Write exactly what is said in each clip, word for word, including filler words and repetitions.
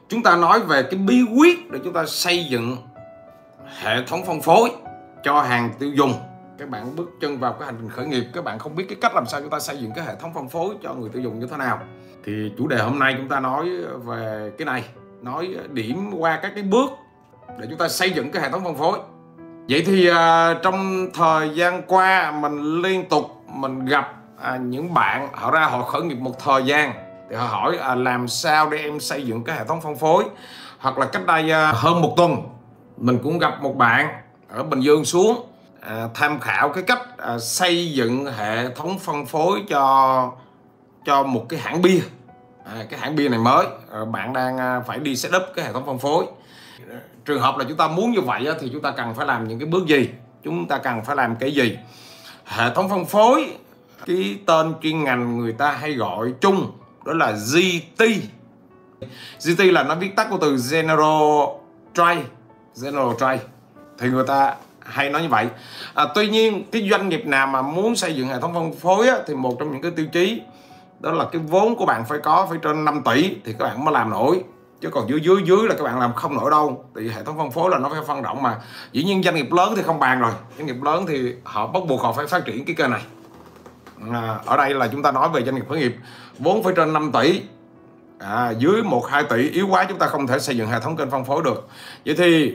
chúng ta nói về cái bí quyết để chúng ta xây dựng hệ thống phân phối cho hàng tiêu dùng. Các bạn bước chân vào cái hành trình khởi nghiệp, các bạn không biết cái cách làm sao chúng ta xây dựng cái hệ thống phân phối cho người tiêu dùng như thế nào. Thì chủ đề hôm nay chúng ta nói về cái này, nói điểm qua các cái bước để chúng ta xây dựng cái hệ thống phân phối. Vậy thì à, trong thời gian qua mình liên tục mình gặp à, những bạn họ ra họ khởi nghiệp một thời gian thì họ hỏi à, làm sao để em xây dựng cái hệ thống phân phối. Hoặc là cách đây à, hơn một tuần mình cũng gặp một bạn ở Bình Dương xuống à, tham khảo cái cách à, xây dựng hệ thống phân phối cho cho một cái hãng bia. À, cái hãng bia này mới à, bạn đang à, phải đi set up cái hệ thống phân phối. Trường hợp là chúng ta muốn như vậy thì chúng ta cần phải làm những cái bước gì, chúng ta cần phải làm cái gì. Hệ thống phân phối, cái tên chuyên ngành người ta hay gọi chung đó là giê tê. giê tê là nó viết tắt của từ General Trade. General Trade thì người ta hay nói như vậy. À, tuy nhiên cái doanh nghiệp nào mà muốn xây dựng hệ thống phân phối á, thì một trong những cái tiêu chí đó là cái vốn của bạn phải có phải trên năm tỷ thì các bạn mới làm nổi. Chứ còn dưới dưới dưới là các bạn làm không nổi đâu. Thì hệ thống phân phối là nó phải phân rộng mà. Dĩ nhiên doanh nghiệp lớn thì không bàn rồi. Doanh nghiệp lớn thì họ bắt buộc họ phải phát triển cái kênh này. À, ở đây là chúng ta nói về doanh nghiệp khởi nghiệp vốn phải trên năm tỷ. À, dưới một hai tỷ yếu quá chúng ta không thể xây dựng hệ thống kênh phân phối được. Vậy thì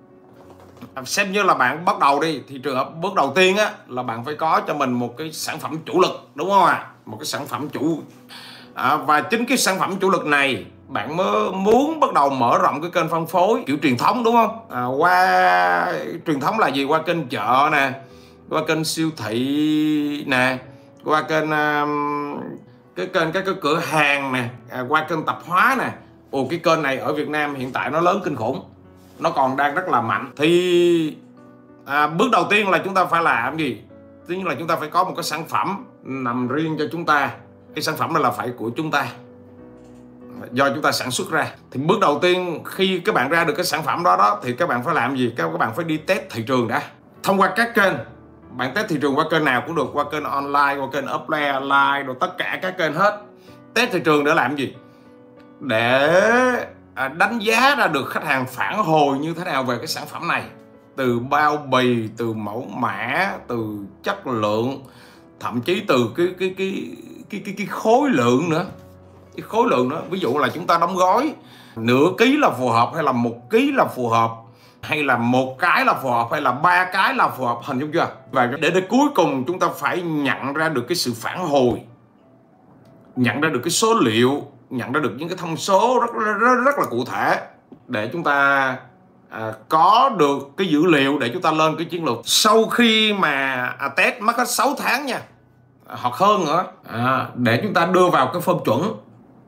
xem như là bạn bắt đầu đi, thì trường hợp bước đầu tiên á là bạn phải có cho mình một cái sản phẩm chủ lực, đúng không ạ? À? Một cái sản phẩm chủ à, và chính cái sản phẩm chủ lực này bạn mới muốn bắt đầu mở rộng cái kênh phân phối kiểu truyền thống, đúng không? À, qua truyền thống là gì? Qua kênh chợ nè, qua kênh siêu thị nè, qua kênh uh, cái kênh các cái cửa hàng nè, à, qua kênh tạp hóa nè. Ồ, cái kênh này ở Việt Nam hiện tại nó lớn kinh khủng, nó còn đang rất là mạnh. Thì à, bước đầu tiên là chúng ta phải làm gì? Tất nhiên là chúng ta phải có một cái sản phẩm nằm riêng cho chúng ta. Cái sản phẩm này là phải của chúng ta, do chúng ta sản xuất ra. Thì bước đầu tiên khi các bạn ra được cái sản phẩm đó đó thì các bạn phải làm gì? Các bạn phải đi test thị trường đã. Thông qua các kênh, bạn test thị trường qua kênh nào cũng được, qua kênh online, qua kênh offline, online, rồi tất cả các kênh hết. Test thị trường để làm gì? Để đánh giá ra được khách hàng phản hồi như thế nào về cái sản phẩm này, từ bao bì, từ mẫu mã, từ chất lượng, thậm chí từ cái cái cái cái cái, cái khối lượng nữa. Cái khối lượng đó, ví dụ là chúng ta đóng gói nửa ký là phù hợp, hay là một ký là phù hợp, hay là một cái là phù hợp, hay là ba cái là phù hợp, hình dung chưa? Và để đến cuối cùng chúng ta phải nhận ra được cái sự phản hồi, nhận ra được cái số liệu, nhận ra được những cái thông số rất rất, rất là cụ thể để chúng ta à, có được cái dữ liệu để chúng ta lên cái chiến lược. Sau khi mà à, test mất hết sáu tháng nha, hoặc hơn nữa, à, để chúng ta đưa vào cái form chuẩn,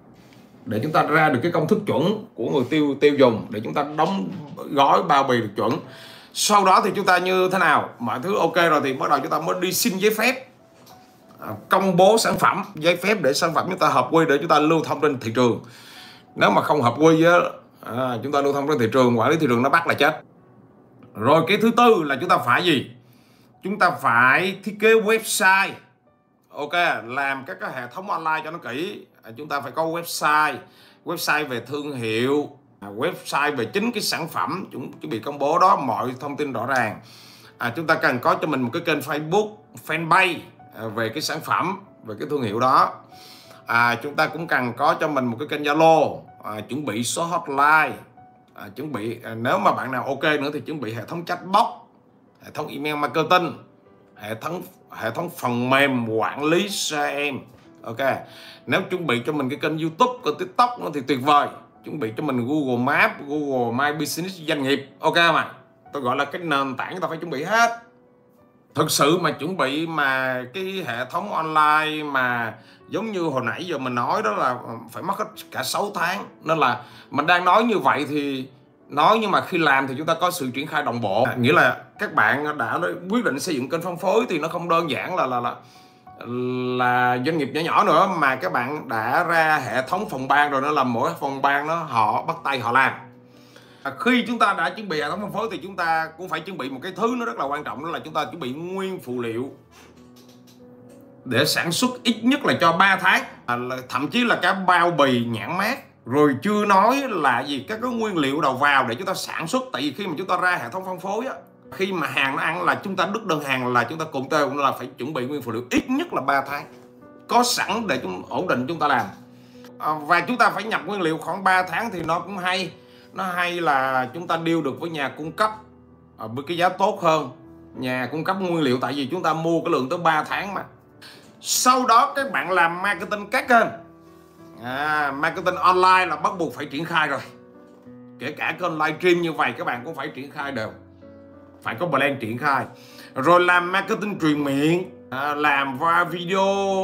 để chúng ta ra được cái công thức chuẩn của người tiêu tiêu dùng, để chúng ta đóng gói bao bì được chuẩn. Sau đó thì chúng ta như thế nào, mọi thứ ok rồi thì bắt đầu chúng ta mới đi xin giấy phép, à, công bố sản phẩm, giấy phép để sản phẩm chúng ta hợp quy để chúng ta lưu thông trên thị trường. Nếu mà không hợp quy á, à, chúng ta lưu thông trên thị trường, quản lý thị trường nó bắt là chết. Rồi cái thứ tư là chúng ta phải gì? Chúng ta phải thiết kế website. Ok, làm các cái hệ thống online cho nó kỹ. À, chúng ta phải có website, website về thương hiệu, à, website về chính cái sản phẩm chúng chuẩn bị công bố đó, mọi thông tin rõ ràng. À, chúng ta cần có cho mình một cái kênh Facebook, fanpage à, về cái sản phẩm, về cái thương hiệu đó. À, chúng ta cũng cần có cho mình một cái kênh Zalo, à, chuẩn bị số hotline, à, chuẩn bị à, nếu mà bạn nào ok nữa thì chuẩn bị hệ thống chatbot, hệ thống email marketing, hệ thống hệ thống phần mềm quản lý xê em. Ok, nếu chuẩn bị cho mình cái kênh YouTube, kênh TikTok nó thì tuyệt vời. Chuẩn bị cho mình Google Maps, Google My Business doanh nghiệp. Ok mà, tôi gọi là cái nền tảng chúng ta phải chuẩn bị hết. Thực sự mà chuẩn bị mà cái hệ thống online mà giống như hồi nãy giờ mình nói đó là phải mất hết cả sáu tháng. Nên là mình đang nói như vậy thì nói, nhưng mà khi làm thì chúng ta có sự triển khai đồng bộ. À, nghĩa là các bạn đã quyết định xây dựng kênh phân phối thì nó không đơn giản là là là là doanh nghiệp nhỏ nhỏ nữa, mà các bạn đã ra hệ thống phòng ban rồi, nó là mỗi phòng ban nó họ bắt tay họ làm. À, khi chúng ta đã chuẩn bị hệ thống phân phối thì chúng ta cũng phải chuẩn bị một cái thứ nó rất là quan trọng, đó là chúng ta chuẩn bị nguyên phụ liệu để sản xuất ít nhất là cho ba tháng, à, là, thậm chí là cả bao bì, nhãn mác, Rồi chưa nói là gì các cái nguyên liệu đầu vào để chúng ta sản xuất. Tại vì khi mà chúng ta ra hệ thống phân phối á, khi mà hàng nó ăn là chúng ta đứt đơn hàng là chúng ta cùng tê là phải chuẩn bị nguyên phụ liệu ít nhất là ba tháng có sẵn để chúng ổn định chúng ta làm. À, và chúng ta phải nhập nguyên liệu khoảng ba tháng thì nó cũng hay. Nó hay là chúng ta deal được với nhà cung cấp à, với cái giá tốt hơn nhà cung cấp nguyên liệu, tại vì chúng ta mua cái lượng tới ba tháng mà. Sau đó các bạn làm marketing các kênh. À, marketing online là bắt buộc phải triển khai rồi. Kể cả kênh livestream như vậy các bạn cũng phải triển khai đều. Phải có plan triển khai. Rồi làm marketing truyền miệng, à, làm qua video,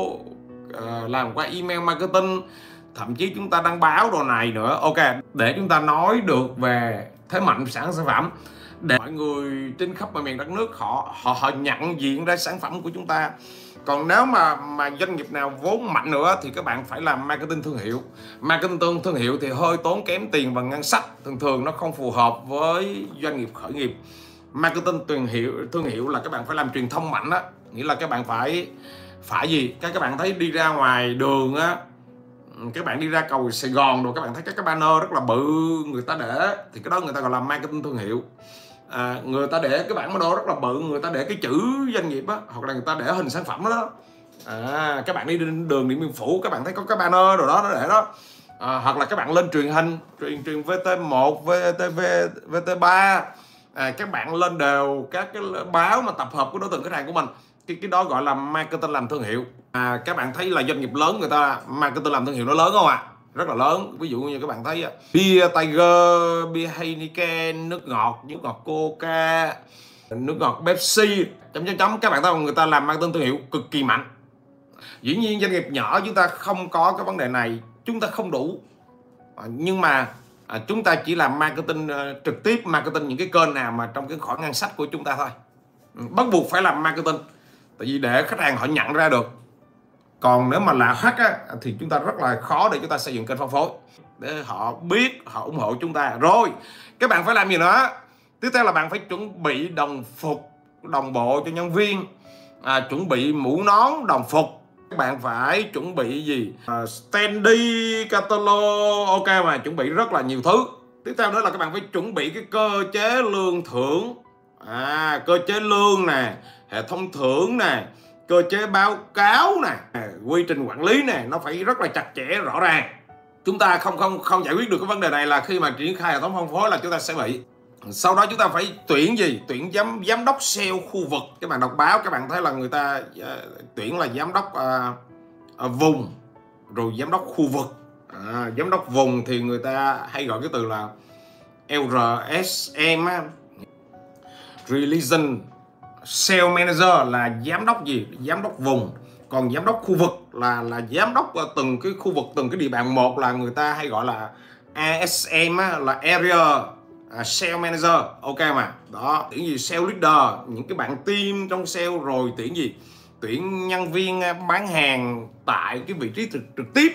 à, làm qua email marketing, thậm chí chúng ta đăng báo đồ này nữa. Ok, để chúng ta nói được về thế mạnh sản phẩm, để mọi người trên khắp mọi miền đất nước họ họ họ nhận diện ra sản phẩm của chúng ta. Còn nếu mà mà doanh nghiệp nào vốn mạnh nữa thì các bạn phải làm marketing thương hiệu. Marketing thương, thương hiệu thì hơi tốn kém tiền và ngân sách, thường thường nó không phù hợp với doanh nghiệp khởi nghiệp. Marketing thương hiệu thương hiệu là các bạn phải làm truyền thông mạnh đó, nghĩa là các bạn phải phải gì các các bạn thấy đi ra ngoài đường á, các bạn đi ra cầu Sài Gòn rồi các bạn thấy các cái banner rất là bự người ta để, thì cái đó người ta gọi là marketing thương hiệu. À, người ta để cái bảng banner rất là bự, người ta để cái chữ doanh nghiệp á, hoặc là người ta để hình sản phẩm đó. À, các bạn đi đường Điện Biên Phủ các bạn thấy có cái banner rồi đó nó để đó. À, hoặc là các bạn lên truyền hình, truyền truyền vê tê một, vê tê vê, vê tê ba, à, các bạn lên đều các cái báo mà tập hợp của đối tượng khách hàng của mình. Cái cái đó gọi là marketing làm thương hiệu. À, các bạn thấy là doanh nghiệp lớn người ta marketing làm thương hiệu nó lớn không ạ? À? Rất là lớn. Ví dụ như các bạn thấy bia Tiger, bia Heineken, nước ngọt, nước ngọt Coca, nước ngọt Pepsi, chấm chấm chấm. Các bạn thấy không? Người ta làm marketing thương hiệu cực kỳ mạnh. Dĩ nhiên doanh nghiệp nhỏ chúng ta không có cái vấn đề này, chúng ta không đủ. À, nhưng mà à, chúng ta chỉ làm marketing uh, trực tiếp, marketing những cái kênh nào mà trong cái khoản ngân sách của chúng ta thôi. Bắt buộc phải làm marketing, tại vì để khách hàng họ nhận ra được. Còn nếu mà là hack á, thì chúng ta rất là khó để chúng ta xây dựng kênh phân phối để họ biết, họ ủng hộ chúng ta. Rồi các bạn phải làm gì nữa? Tiếp theo là bạn phải chuẩn bị đồng phục đồng bộ cho nhân viên, à, chuẩn bị mũ nón đồng phục. Các bạn phải chuẩn bị gì? À, standee, catalog, ok mà chuẩn bị rất là nhiều thứ. Tiếp theo nữa là các bạn phải chuẩn bị cái cơ chế lương thưởng, à, cơ chế lương nè, hệ thống thưởng nè, cơ chế báo cáo nè, quy trình quản lý nè, nó phải rất là chặt chẽ rõ ràng. Chúng ta không không không giải quyết được cái vấn đề này là khi mà triển khai hệ thống phân phối là chúng ta sẽ bị. Sau đó chúng ta phải tuyển gì? Tuyển giám giám đốc sale khu vực. Các bạn đọc báo các bạn thấy là người ta uh, tuyển là giám đốc uh, uh, vùng, rồi giám đốc khu vực. À, giám đốc vùng thì người ta hay gọi cái từ là lờ ét em á. Religion Sales Manager là giám đốc gì? Giám đốc vùng. Còn giám đốc khu vực là là giám đốc từng cái khu vực, từng cái địa bàn một, là người ta hay gọi là a ét em á, là Area Sales Manager. Ok mà. Đó, tuyển gì? Sales Leader, những cái bạn team trong sale. Rồi tuyển gì? Tuyển nhân viên bán hàng tại cái vị trí trực, trực tiếp.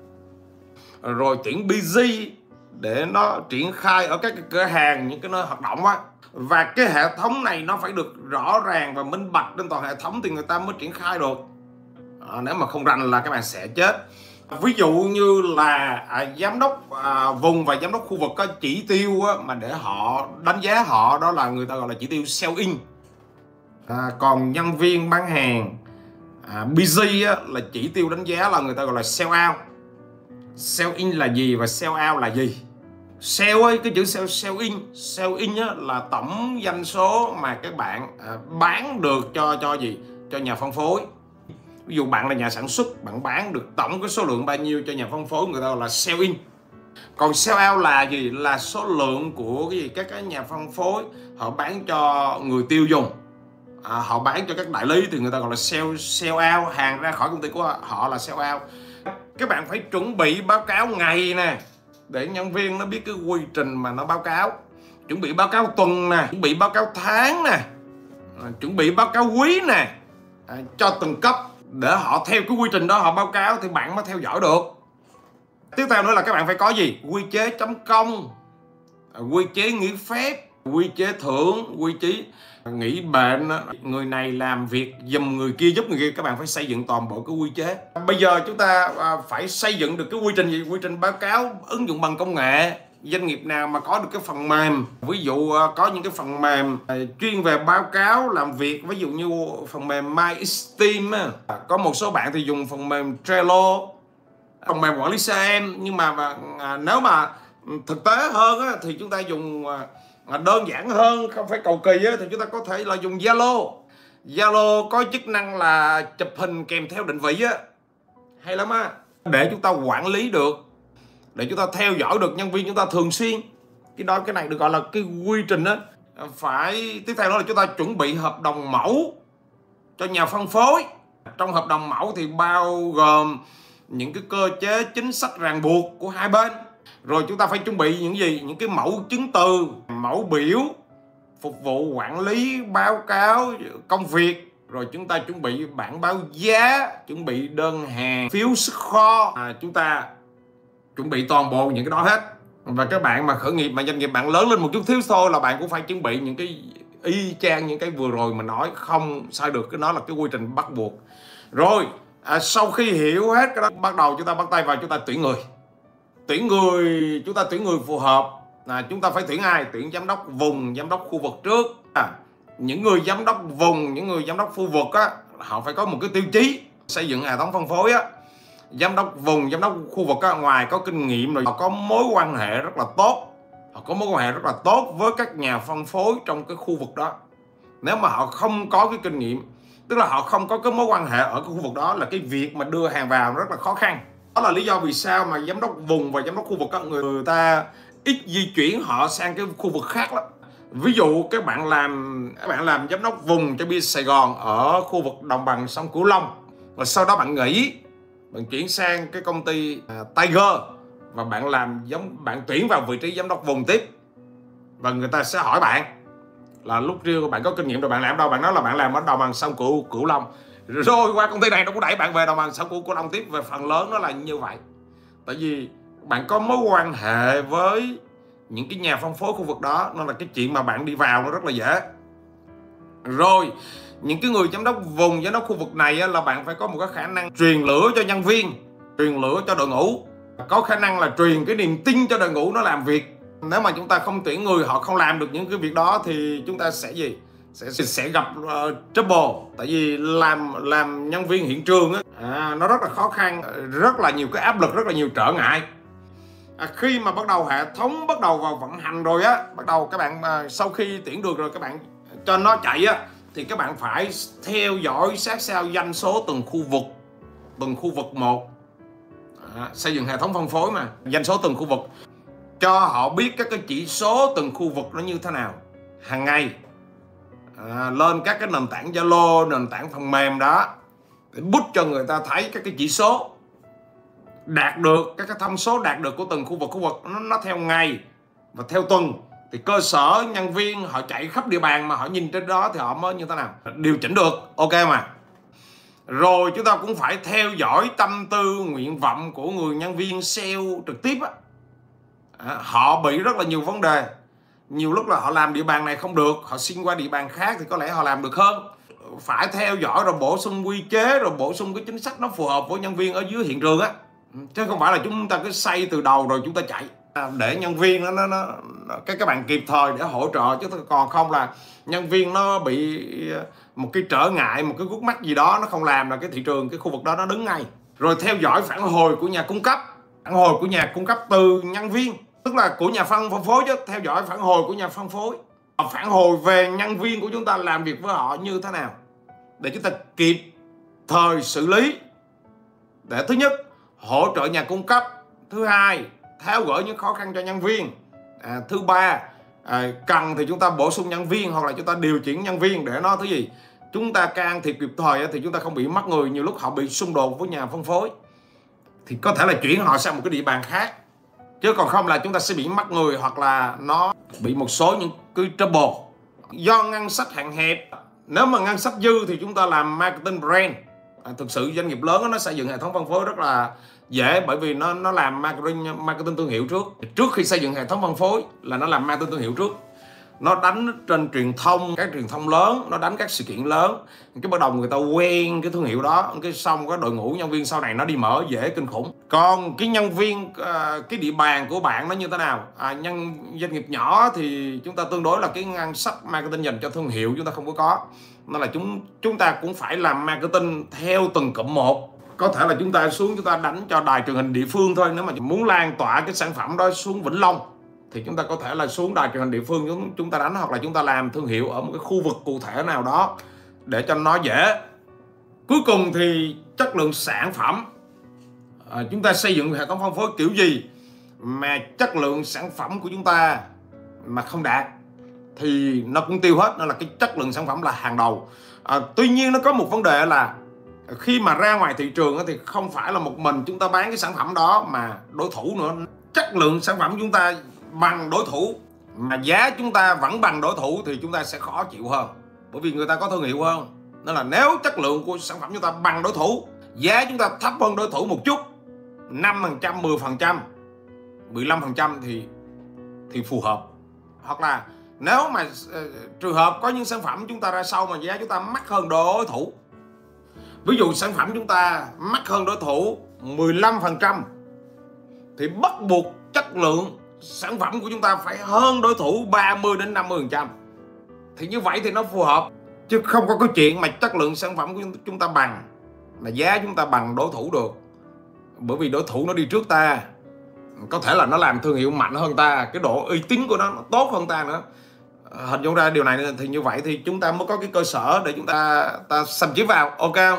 Rồi tuyển busy để nó triển khai ở các cái cửa hàng, những cái nơi hoạt động á. Và cái hệ thống này nó phải được rõ ràng và minh bạch trên toàn hệ thống thì người ta mới triển khai được. À, nếu mà không rành là các bạn sẽ chết. Ví dụ như là à, giám đốc à, vùng và giám đốc khu vực có chỉ tiêu á, mà để họ đánh giá họ, đó là người ta gọi là chỉ tiêu sell in. À, còn nhân viên bán hàng à, busy á, là chỉ tiêu đánh giá là người ta gọi là sell out. Sell in là gì và sell out là gì? Sell ấy, cái chữ sell, sell in, sell in á, là tổng doanh số mà các bạn à, bán được cho cho gì? Cho nhà phân phối. Ví dụ bạn là nhà sản xuất, bạn bán được tổng cái số lượng bao nhiêu cho nhà phân phối, người ta gọi là sell in. Còn sell out là gì? Là số lượng của cái gì? Các cái nhà phân phối họ bán cho người tiêu dùng, à, họ bán cho các đại lý thì người ta gọi là sell sell out, hàng ra khỏi công ty của họ là sell out. Các bạn phải chuẩn bị báo cáo ngày nè, để nhân viên nó biết cái quy trình mà nó báo cáo. Chuẩn bị báo cáo tuần nè, chuẩn bị báo cáo tháng nè, à, chuẩn bị báo cáo quý nè, à, cho từng cấp, để họ theo cái quy trình đó họ báo cáo thì bạn mới theo dõi được. Tiếp theo nữa là các bạn phải có gì? Quy chế chấm công, à, quy chế nghỉ phép, quy chế thưởng, quy chế nghỉ bệnh, người này làm việc giùm người kia, giúp người kia. Các bạn phải xây dựng toàn bộ cái quy chế. Bây giờ chúng ta phải xây dựng được cái quy trình gì? Quy trình báo cáo ứng dụng bằng công nghệ. Doanh nghiệp nào mà có được cái phần mềm, ví dụ có những cái phần mềm chuyên về báo cáo làm việc, ví dụ như phần mềm MySteam, có một số bạn thì dùng phần mềm Trello, phần mềm quản lý xê em. Nhưng mà, mà nếu mà thực tế hơn á, thì chúng ta dùng đơn giản hơn, không phải cầu kỳ á, thì chúng ta có thể là dùng Zalo. Zalo có chức năng là chụp hình kèm theo định vị á, hay lắm á, để chúng ta quản lý được, để chúng ta theo dõi được nhân viên chúng ta thường xuyên. Cái đó, cái này được gọi là cái quy trình á. Phải tiếp theo đó là chúng ta chuẩn bị hợp đồng mẫu cho nhà phân phối. Trong hợp đồng mẫu thì bao gồm những cái cơ chế chính sách ràng buộc của hai bên. Rồi chúng ta phải chuẩn bị những gì? Những cái mẫu chứng từ, mẫu biểu phục vụ quản lý báo cáo công việc. Rồi chúng ta chuẩn bị bảng báo giá, chuẩn bị đơn hàng, phiếu xuất kho. À, chúng ta chuẩn bị toàn bộ những cái đó hết. Và các bạn mà khởi nghiệp, mà doanh nghiệp bạn lớn lên một chút thiếu thôi là bạn cũng phải chuẩn bị những cái y chang những cái vừa rồi mà nói, không sai được. Cái đó là cái quy trình bắt buộc. Rồi à, sau khi hiểu hết cái đó, bắt đầu chúng ta bắt tay vào chúng ta tuyển người. Tuyển người, chúng ta tuyển người phù hợp. À, chúng ta phải tuyển ai? Tuyển giám đốc vùng, giám đốc khu vực trước. À, những người giám đốc vùng, những người giám đốc khu vực á, họ phải có một cái tiêu chí xây dựng hệ thống phân phối á. Giám đốc vùng, giám đốc khu vực á, ngoài có kinh nghiệm rồi, họ có mối quan hệ rất là tốt. Họ có mối quan hệ rất là tốt với các nhà phân phối trong cái khu vực đó. Nếu mà họ không có cái kinh nghiệm, tức là họ không có cái mối quan hệ ở cái khu vực đó, là cái việc mà đưa hàng vào rất là khó khăn. Đó là lý do vì sao mà giám đốc vùng và giám đốc khu vực các người ta ít di chuyển họ sang cái khu vực khác lắm. Ví dụ các bạn làm các bạn làm giám đốc vùng cho bia Sài Gòn ở khu vực đồng bằng sông Cửu Long, và sau đó bạn nghỉ, bạn chuyển sang cái công ty uh, Tiger, và bạn làm giống bạn tuyển vào vị trí giám đốc vùng tiếp, và người ta sẽ hỏi bạn là lúc trước bạn có kinh nghiệm rồi, bạn làm đâu? Bạn nói là bạn làm ở đồng bằng sông Cửu Cửu Long, rồi qua công ty này nó cũng đẩy bạn về đồng bằng sông Cửu Cửu Long tiếp. Về phần lớn nó là như vậy, tại vì bạn có mối quan hệ với những cái nhà phân phối khu vực đó, nên là cái chuyện mà bạn đi vào nó rất là dễ. Rồi những cái người giám đốc vùng, giám đốc khu vực này á, là bạn phải có một cái khả năng truyền lửa cho nhân viên, truyền lửa cho đội ngũ, có khả năng là truyền cái niềm tin cho đội ngũ nó làm việc. Nếu mà chúng ta không tuyển người, họ không làm được những cái việc đó thì chúng ta sẽ gì? Sẽ sẽ gặp uh, trouble. Tại vì làm làm nhân viên hiện trường á, à, nó rất là khó khăn, rất là nhiều cái áp lực, rất là nhiều trở ngại. À, khi mà bắt đầu hệ thống bắt đầu vào vận hành rồi á, bắt đầu các bạn à, sau khi tuyển được rồi, các bạn cho nó chạy á, thì các bạn phải theo dõi sát sao doanh số từng khu vực, từng khu vực một. À, xây dựng hệ thống phân phối mà, doanh số từng khu vực, cho họ biết các cái chỉ số từng khu vực nó như thế nào hàng ngày. À, lên các cái nền tảng Zalo, nền tảng phần mềm đó, để bút cho người ta thấy các cái chỉ số đạt được, các cái thông số đạt được của từng khu vực khu vực nó, nó theo ngày và theo tuần. Thì cơ sở nhân viên họ chạy khắp địa bàn mà họ nhìn trên đó thì họ mới như thế nào điều chỉnh được, ok mà. Rồi chúng ta cũng phải theo dõi tâm tư nguyện vọng của người nhân viên sale trực tiếp á. À, họ bị rất là nhiều vấn đề. Nhiều lúc là họ làm địa bàn này không được, họ xin qua địa bàn khác thì có lẽ họ làm được hơn. Phải theo dõi rồi bổ sung quy chế, rồi bổ sung cái chính sách nó phù hợp với nhân viên ở dưới hiện trường á. Chứ không phải là chúng ta cứ xây từ đầu rồi chúng ta chạy. Để nhân viên nó, nó, nó các các bạn kịp thời để hỗ trợ, chứ còn không là nhân viên nó bị một cái trở ngại, một cái gút mắt gì đó nó không làm là cái thị trường, cái khu vực đó nó đứng ngay. Rồi theo dõi phản hồi của nhà cung cấp, phản hồi của nhà cung cấp từ nhân viên, tức là của nhà phân phối, chứ theo dõi phản hồi của nhà phân phối, phản hồi về nhân viên của chúng ta làm việc với họ như thế nào để chúng ta kịp thời xử lý. Để thứ nhất hỗ trợ nhà cung cấp, thứ hai tháo gỡ những khó khăn cho nhân viên, à, thứ ba à, cần thì chúng ta bổ sung nhân viên hoặc là chúng ta điều chỉnh nhân viên để nó thứ gì chúng ta can thiệp kịp thời, thì chúng ta không bị mất người. Nhiều lúc họ bị xung đột với nhà phân phối thì có thể là chuyển họ sang một cái địa bàn khác, chứ còn không là chúng ta sẽ bị mất người hoặc là nó bị một số những cái trouble do ngân sách hạn hẹp. Nếu mà ngân sách dư thì chúng ta làm marketing brand. À, thực sự doanh nghiệp lớn đó, nó xây dựng hệ thống phân phối rất là dễ, bởi vì nó nó làm marketing marketing thương hiệu trước. Trước khi xây dựng hệ thống phân phối là nó làm marketing thương hiệu trước. nó đánh trên truyền thông, các truyền thông lớn, nó đánh các sự kiện lớn, cái bắt đầu người ta quen cái thương hiệu đó, cái xong cái đội ngũ nhân viên sau này nó đi mở dễ kinh khủng. Còn cái nhân viên, cái địa bàn của bạn nó như thế nào? À, nhân doanh nghiệp nhỏ thì chúng ta tương đối là cái ngân sách marketing dành cho thương hiệu chúng ta không có có, nên là chúng chúng ta cũng phải làm marketing theo từng cụm một. Có thể là chúng ta xuống chúng ta đánh cho đài truyền hình địa phương thôi. Nếu mà muốn lan tỏa cái sản phẩm đó xuống Vĩnh Long thì chúng ta có thể là xuống đài truyền hình địa phương chúng, chúng ta đánh, hoặc là chúng ta làm thương hiệu ở một cái khu vực cụ thể nào đó để cho nó dễ. Cuối cùng thì chất lượng sản phẩm, à, chúng ta xây dựng hệ thống phân phối kiểu gì mà chất lượng sản phẩm của chúng ta mà không đạt thì nó cũng tiêu hết. Nên là cái chất lượng sản phẩm là hàng đầu. À, tuy nhiên nó có một vấn đề là khi mà ra ngoài thị trường thì không phải là một mình chúng ta bán cái sản phẩm đó mà đối thủ nữa. Chất lượng sản phẩm chúng ta bằng đối thủ mà giá chúng ta vẫn bằng đối thủ thì chúng ta sẽ khó chịu hơn, bởi vì người ta có thương hiệu hơn. Nên là nếu chất lượng của sản phẩm chúng ta bằng đối thủ, giá chúng ta thấp hơn đối thủ một chút, năm phần trăm, mười phần trăm, mười lăm phần trăm thì thì phù hợp. Hoặc là nếu mà uh, trường hợp có những sản phẩm chúng ta ra sau mà giá chúng ta mắc hơn đối thủ, ví dụ sản phẩm chúng ta mắc hơn đối thủ mười lăm phần trăm thì bắt buộc chất lượng sản phẩm của chúng ta phải hơn đối thủ ba mươi đến năm mươi phần trăm. Thì như vậy thì nó phù hợp, chứ không có cái chuyện mà chất lượng sản phẩm của chúng ta bằng mà giá chúng ta bằng đối thủ được. Bởi vì đối thủ nó đi trước ta, có thể là nó làm thương hiệu mạnh hơn ta, cái độ uy tín của nó, nó tốt hơn ta nữa. Hình dung ra điều này thì như vậy thì chúng ta mới có cái cơ sở để chúng ta ta xâm chiếm vào. Ok không?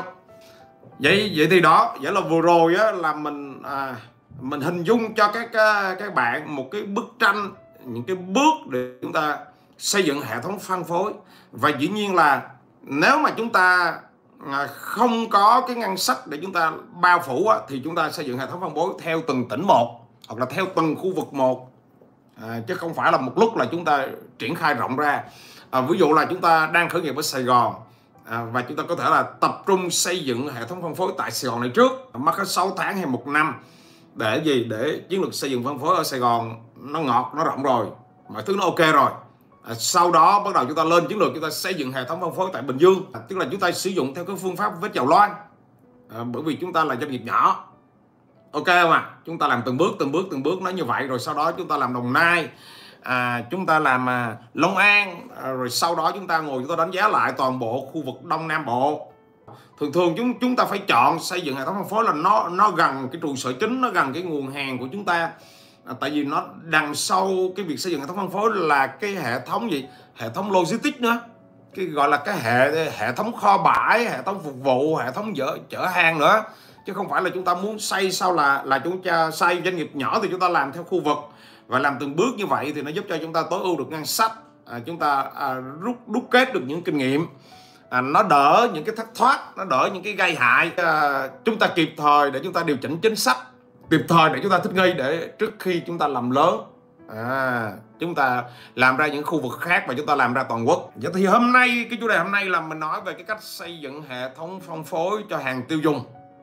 Vậy vậy thì đó, vậy là vừa rồi á, là mình à, mình hình dung cho các các bạn một cái bức tranh, những cái bước để chúng ta xây dựng hệ thống phân phối. Và dĩ nhiên là nếu mà chúng ta không có cái ngân sách để chúng ta bao phủ á, thì chúng ta xây dựng hệ thống phân phối theo từng tỉnh một hoặc là theo từng khu vực một, à, chứ không phải là một lúc là chúng ta triển khai rộng ra. À, ví dụ là chúng ta đang khởi nghiệp ở Sài Gòn, à, và chúng ta có thể là tập trung xây dựng hệ thống phân phối tại Sài Gòn này trước, mất hết sáu tháng hay một năm để gì? Để chiến lược xây dựng phân phối ở Sài Gòn nó ngọt, nó rộng rồi, mọi thứ nó ok rồi. À, sau đó bắt đầu chúng ta lên chiến lược chúng ta xây dựng hệ thống phân phối tại Bình Dương, à, tức là chúng ta sử dụng theo cái phương pháp vết dầu loang, à, bởi vì chúng ta là doanh nghiệp nhỏ. Ok không ạ? À? Chúng ta làm từng bước từng bước từng bước nó như vậy, rồi sau đó chúng ta làm Đồng Nai, à, chúng ta làm à, Long An, à, rồi sau đó chúng ta ngồi chúng ta đánh giá lại toàn bộ khu vực Đông Nam Bộ. Thường thường chúng chúng ta phải chọn xây dựng hệ thống phân phối là nó nó gần cái trụ sở chính, nó gần cái nguồn hàng của chúng ta. À, tại vì nó đằng sau cái việc xây dựng hệ thống phân phối là cái hệ thống gì? Hệ thống logistics nữa, cái gọi là cái hệ hệ thống kho bãi, hệ thống phục vụ, hệ thống chở chở hàng nữa. Chứ không phải là chúng ta muốn xây sau là là chúng ta xây doanh nghiệp nhỏ thì chúng ta làm theo khu vực và làm từng bước như vậy thì nó giúp cho chúng ta tối ưu được ngân sách, à, chúng ta à, rút đúc kết được những kinh nghiệm, à, nó đỡ những cái thất thoát, nó đỡ những cái gây hại, à, chúng ta kịp thời để chúng ta điều chỉnh chính sách, kịp thời để chúng ta thích nghi để trước khi chúng ta làm lớn, à, chúng ta làm ra những khu vực khác và chúng ta làm ra toàn quốc. Vậy thì hôm nay cái chủ đề hôm nay là mình nói về cái cách xây dựng hệ thống phân phối cho hàng tiêu dùng.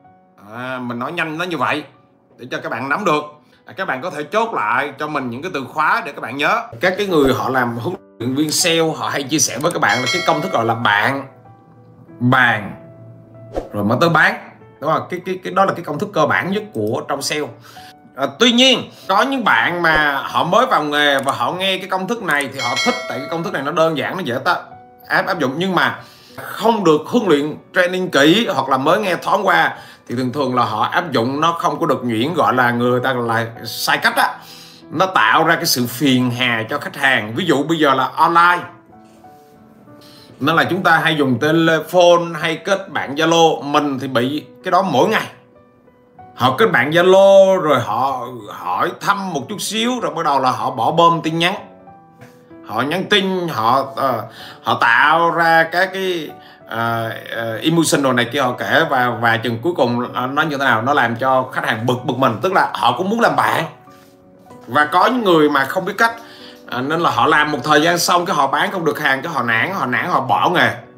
À, mình nói nhanh nó như vậy để cho các bạn nắm được. À, các bạn có thể chốt lại cho mình những cái từ khóa để các bạn nhớ. Các cái người họ làm huấn luyện viên sale họ hay chia sẻ với các bạn là cái công thức gọi là bạn, bàn, rồi mới tới bán. Đúng không? Cái cái cái đó là cái công thức cơ bản nhất của trong sale. À, tuy nhiên có những bạn mà họ mới vào nghề và họ nghe cái công thức này thì họ thích, tại cái công thức này nó đơn giản, nó dễ ta áp áp dụng, nhưng mà không được huấn luyện training kỹ hoặc là mới nghe thoáng qua thì thường thường là họ áp dụng nó không có được nhuyễn, gọi là người ta là sai cách á, nó tạo ra cái sự phiền hà cho khách hàng. Ví dụ bây giờ là online nên là chúng ta hay dùng telephone hay kết bạn Zalo, mình thì bị cái đó mỗi ngày. Họ kết bạn Zalo rồi họ hỏi thăm một chút xíu rồi bắt đầu là họ bỏ bom tin nhắn, họ nhắn tin, họ uh, họ tạo ra các cái uh, uh, emotional này kia họ kể, và và chừng cuối cùng uh, nó như thế nào, nó làm cho khách hàng bực bực mình, tức là họ cũng muốn làm bạn. Và có những người mà không biết cách, uh, nên là họ làm một thời gian xong cái họ bán không được hàng, cái họ nản họ nản họ bỏ nghề.